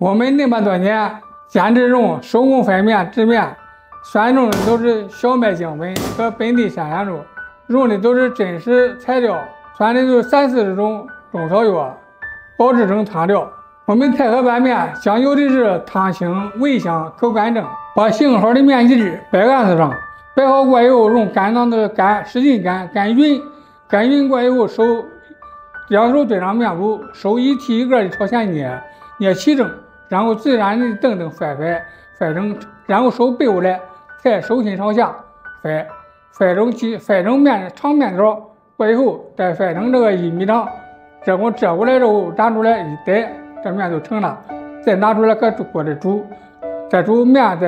我们那么多年坚持用手工翻面制面，选用的都是小麦精粉和本地山羊肉，用的都是真实材料，选的都是30-40种中草药，保制成汤料。我们太和板面讲究的是汤清味香口感正，把醒好的面一支摆案子上，摆好过以后用干囊的使劲擀匀过以后两手对上面部，手一提一个的朝前捏齐正，然后自然的蹬翻成，然后手背过来，再手心朝下翻成面长面条，过以后再翻成这个1米长，折过来之后拿出来一逮，这面就成了。再拿出来搁锅里煮，再煮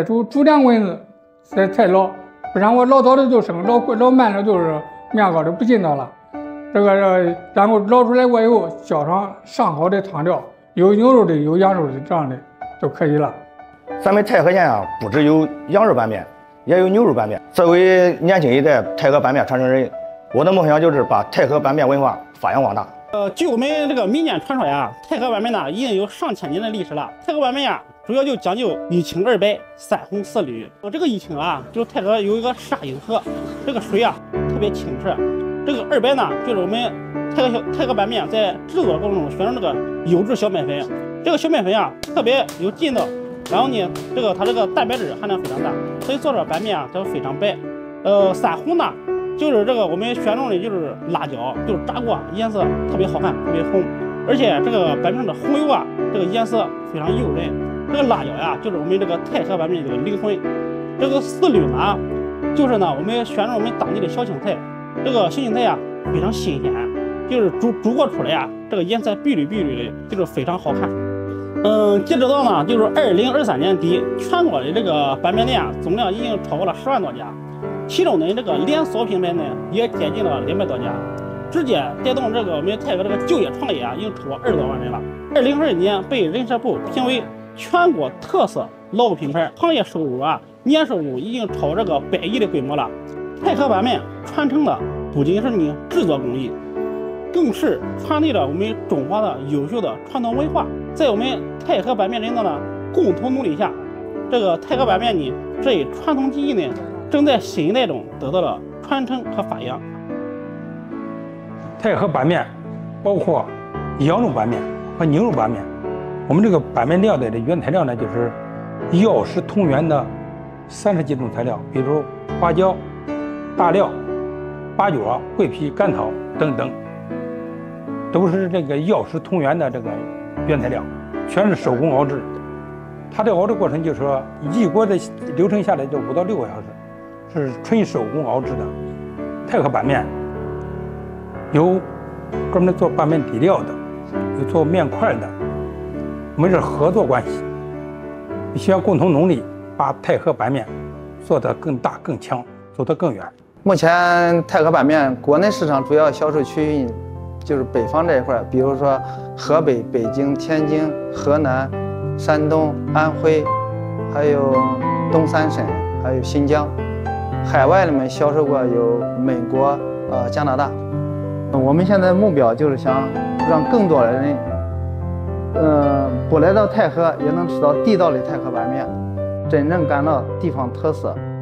2滚子，才捞，不然我捞早的就生，捞慢了就是面糕就不劲道了。然后捞出来过以后，浇上好的汤料，有牛肉的，有羊肉的，这样的就可以了。 咱们太和县啊，不只有羊肉拌面，也有牛肉拌面。作为年轻一代太和拌面传承人，我的梦想就是把太和拌面文化发扬光大。 据我们这个民间传说呀，太和拌面呢已经有上千年的历史了。太和拌面呀，主要就讲究1清2白3红4绿。这个1清啊，就是太和有一个沙阴河，这个水啊特别清澈。这个2白呢，就是我们太和拌面在制作过程中选用这个优质小麦粉。这个小麦粉啊特别有劲道，然后呢，它这个蛋白质含量非常大，所以做出来拌面啊它非常白。3红呢，就是这个我们选用的就是辣椒，就是炸过，颜色特别好看，特别红，而且这个拌面的红油啊，这个颜色非常诱人。这个辣椒呀，就是我们这个太和拌面这个灵魂。这个4绿呢，就是呢我们选用我们当地的小青菜，这个小青菜呀非常新鲜，就是煮过出来呀，这个颜色碧绿的，就是非常好看。截止到呢，就是2023年底，全国的这个拌面店啊，总量已经超过了10万多家，其中的这个连锁品牌呢，也接近了200多家，直接带动这个我们太和这个就业创业啊，已经超过20多万人了。2022年被人社部评为全国特色劳务品牌，行业收入啊，年收入已经超这个100亿的规模了。太和拌面传承的不仅是你制作工艺，更是传递了我们中华的优秀的传统文化。在我们太和拌面人的呢共同努力下，这个太和拌面呢这一传统技艺呢，正在新一代中得到了传承和发扬。 太和拌面包括羊肉拌面和牛肉拌面。我们这个拌面料的原材料呢，就是药食同源的30几种材料，比如花椒、大料、八角、桂皮、甘草等等，都是这个药食同源的这个原材料，全是手工熬制。它的熬制过程就是说，一锅的流程下来就5到6个小时，是纯手工熬制的。太和拌面有专门做拌面底料的，有做面块的，我们是合作关系，需要共同努力，把太和拌面做得更大更强，走得更远。 目前太和拌面国内市场主要销售区域就是北方这一块，比如说河北、北京、天津、河南、山东、安徽，还有东三省，还有新疆。海外里面销售过有美国、加拿大。我们现在的目标就是想让更多的人，不来到太和也能吃到地道的太和拌面，真正感到地方特色。